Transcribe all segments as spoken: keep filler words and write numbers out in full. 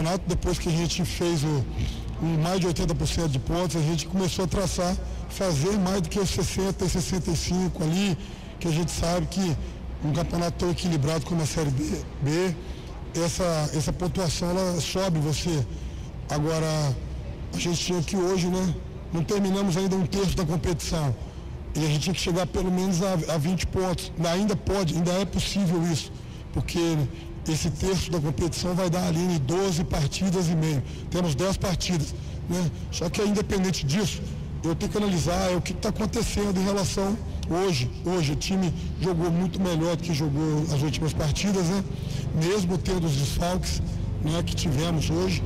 campeonato, depois que a gente fez o, o mais de oitenta por cento de pontos, a gente começou a traçar, fazer mais do que os sessenta e sessenta e cinco ali, que a gente sabe que um campeonato tão equilibrado como a Série B, B essa, essa pontuação ela sobe você. Agora, a gente tinha que hoje, né? Não terminamos ainda um terço da competição. E a gente tinha que chegar pelo menos a, a vinte pontos. Ainda pode, ainda é possível isso. Porque esse terço da competição vai dar ali em doze partidas e meio. Temos dez partidas, né? Só que independente disso, eu tenho que analisar é, o que está acontecendo em relação hoje. Hoje o time jogou muito melhor do que jogou as últimas partidas, né? Mesmo tendo os desfalques, né, que tivemos hoje.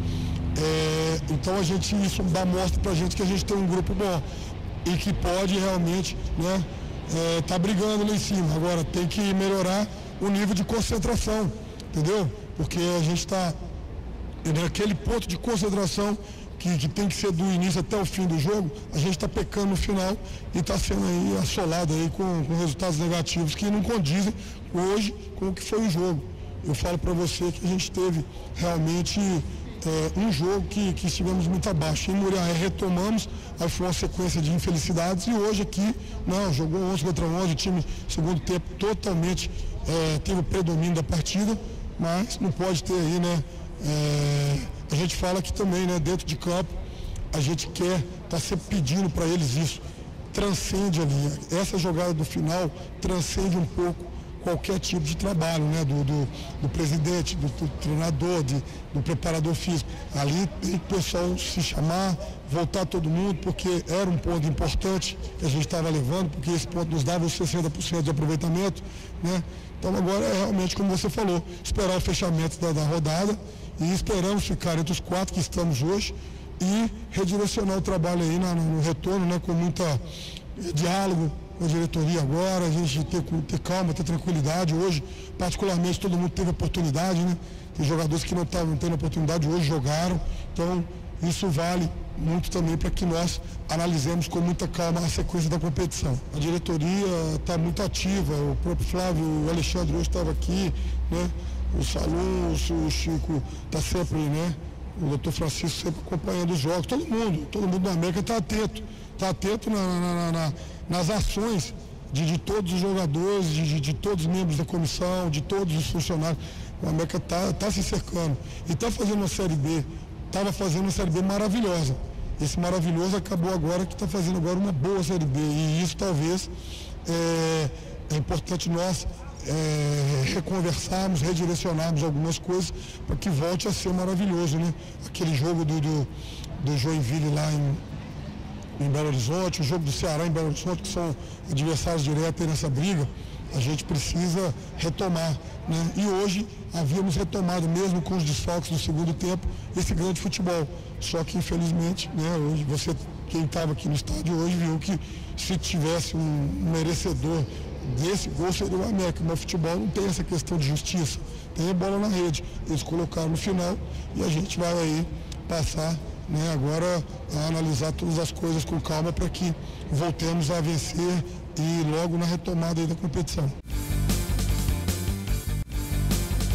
É, então a gente, isso dá mostra pra gente que a gente tem um grupo bom e que pode realmente, né, é, tá brigando lá em cima. Agora tem que melhorar o nível de concentração, entendeu? Porque a gente está naquele ponto de concentração que, que tem que ser do início até o fim do jogo, a gente está pecando no final e está sendo aí assolado aí com, com resultados negativos que não condizem hoje com o que foi o jogo. Eu falo para você que a gente teve realmente É, um jogo que, que estivemos muito abaixo. Em Muriaé retomamos, aí foi uma sequência de infelicidades e hoje aqui, não, jogou onze contra onze, o time, segundo tempo, totalmente é, teve o predomínio da partida, mas não pode ter aí, né? É, a gente fala que também, né, dentro de campo, a gente quer, tá sempre pedindo para eles isso, transcende ali. Essa jogada do final transcende um pouco qualquer tipo de trabalho, né, do, do, do presidente, do, do treinador, de, do preparador físico. Ali tem que o pessoal se chamar, voltar todo mundo, porque era um ponto importante que a gente estava levando, porque esse ponto nos dava os sessenta por cento de aproveitamento, né? Então agora é realmente, como você falou, esperar o fechamento da, da rodada e esperamos ficar entre os quatro que estamos hoje e redirecionar o trabalho aí na, no retorno, né, com muita diálogo com a diretoria agora, a gente ter, ter calma, ter tranquilidade. Hoje, particularmente, todo mundo teve oportunidade, né? Tem jogadores que não estavam tendo oportunidade, hoje jogaram. Então, isso vale muito também para que nós analisemos com muita calma a sequência da competição. A diretoria está muito ativa, o próprio Flávio, o Alexandre hoje estava aqui, né? O Salum, o Chico está sempre, né? O doutor Francisco sempre acompanhando os jogos, todo mundo, todo mundo da América está atento, está atento na, na, na, nas ações de, de todos os jogadores, de, de, de todos os membros da comissão, de todos os funcionários. O América está tá se cercando e está fazendo uma Série B, estava fazendo uma Série B maravilhosa. Esse maravilhoso acabou agora, que está fazendo agora uma boa Série B, e isso talvez é, é importante nós É, reconversarmos, redirecionarmos algumas coisas para que volte a ser maravilhoso, né? Aquele jogo do, do, do Joinville lá em, em Belo Horizonte, o jogo do Ceará em Belo Horizonte, que são adversários diretos aí nessa briga, a gente precisa retomar, né? E hoje havíamos retomado, mesmo com os desfalques do segundo tempo, esse grande futebol. Só que infelizmente, né, hoje você, quem estava aqui no estádio hoje, viu que se tivesse um merecedor desse gol seria o América, mas o futebol não tem essa questão de justiça, tem a bola na rede, eles colocaram no final e a gente vai aí passar, né, agora a analisar todas as coisas com calma para que voltemos a vencer e logo na retomada aí da competição.